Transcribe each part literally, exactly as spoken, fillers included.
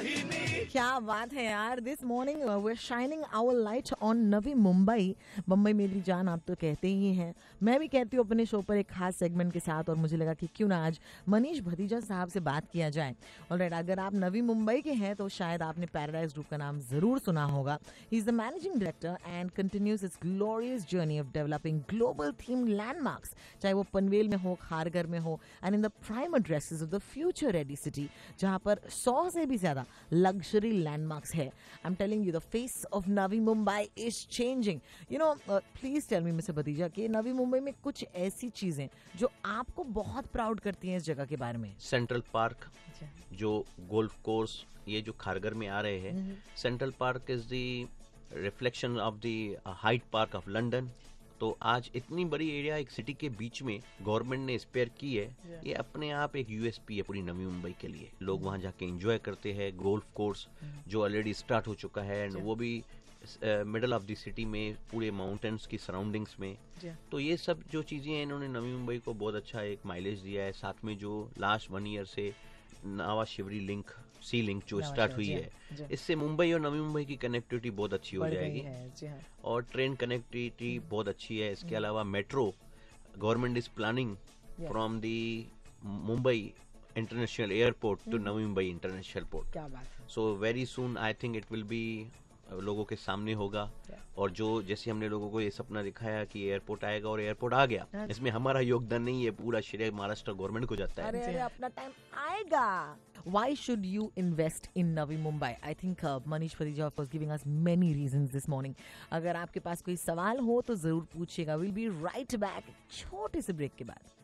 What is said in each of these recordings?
मोहिनी। क्या बात है यार, this morning we are shining our light on Navi Mumbai. Mumbai मेरी जान आप तो कहते ही हैं, मैं भी कहती हूँ अपने शो पर एक खास सेगमेंट के साथ, और मुझे लगा कि क्यों ना आज मनीष भतीजा साहब से बात किया जाए। ऑलराइट, अगर आप नवी मुंबई के हैं तो शायद आपने पैराडाइज ग्रुप का नाम जरूर सुना होगा। He is the managing director and continues his glorious journey of developing global theme landmarks, चाहे वो पनवेल में हो, खारघर में हो, and in the prime addresses of the future ready city, जहां पर सौ से भी ज्यादा लग्जरी लैंडमार्क्स है। I am telling you the face of Navi Mumbai is changing. You know, please tell me mister Bhatija कि नवी मुंबई में कुछ ऐसी चीजें जो आपको बहुत प्राउड करती हैं इस जगह के बारे में। सेंट्रल पार्क, जो गोल्फ कोर्स ये जो खारघर में आ रहे हैं, central park is the reflection of the Hyde Park of London. तो आज इतनी बड़ी एरिया एक सिटी के बीच में गवर्नमेंट ने स्पेयर की है, ये अपने आप एक यूएसपी है पूरी नवी मुंबई के लिए। लोग वहाँ जाके एंजॉय करते हैं। गोल्फ कोर्स जो ऑलरेडी स्टार्ट हो चुका है, एंड वो भी मिडल ऑफ द सिटी में, पूरे माउंटेन्स की सराउंडिंग्स में। तो ये सब जो चीजें हैं, इन्होंने नवी मुंबई को बहुत अच्छा एक माइलेज दिया है। साथ में जो लास्ट वन ईयर से Nhava Sheva link, sea link जो स्टार्ट हुई है, इससे मुंबई और नवी मुंबई की कनेक्टिविटी बहुत अच्छी हो जाएगी, और ट्रेन कनेक्टिविटी बहुत अच्छी है। इसके अलावा metro, government is planning from the Mumbai international airport to Navi Mumbai international port. क्या बात है। So very soon I think it will be लोगों के सामने होगा। और जो जैसे हमने लोगों को ये सपना दिखाया कि एयरपोर्ट आएगा और एयरपोर्ट आ गया, इसमें हमारा योगदान नहीं है, पूरा श्रेय महाराष्ट्र गवर्नमेंट को जाता है। अरे अरे, अपना टाइम आएगा। Why should you invest in Navi Mumbai? I think uh, Manish Phadija was giving us many reasons this morning. अगर आपके पास कोई सवाल हो तो जरूर पूछिएगा। We'll be right back छोटे से ब्रेक के बाद।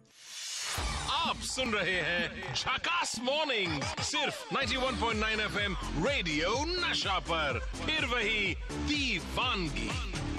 आप सुन रहे हैं झकास मॉर्निंग सिर्फ इक्यानवे पॉइंट नौ एफएम रेडियो नशा पर। फिर वही दीवानगी।